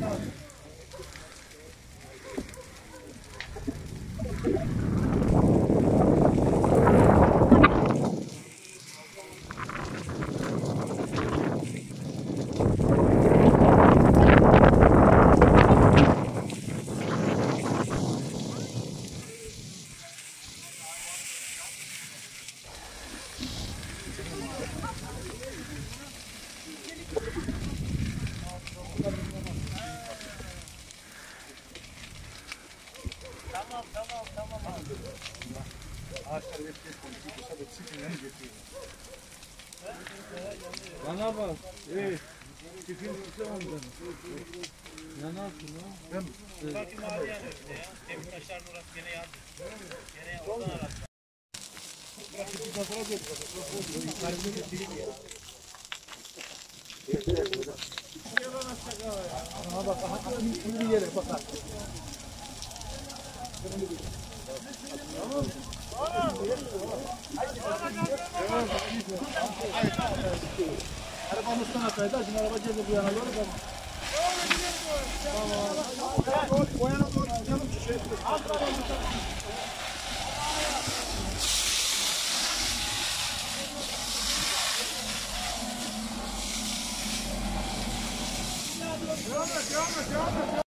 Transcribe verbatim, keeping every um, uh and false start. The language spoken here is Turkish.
Tamam tamam tamam abi. Ağaçlar yetişti. Dışarıda çiftliğini getiriyor. Bana bak. Ey. Çiftliğini tutamam ben. Ya ne yaptın lan? Ben. Bakayım abi yani işte ya. Demir taşların orası gene yandı. Gene oradan arattı. Bırak bir tarafa götür. Yukarıda getireyim ya. Aha bak, aha bir yere bak. Tamam. Arabamız sana kaydı. Şimdi araba geldi bu yana doğru. Tamam. O yana doğru gidelim. Az Devam et, devam et, devam et.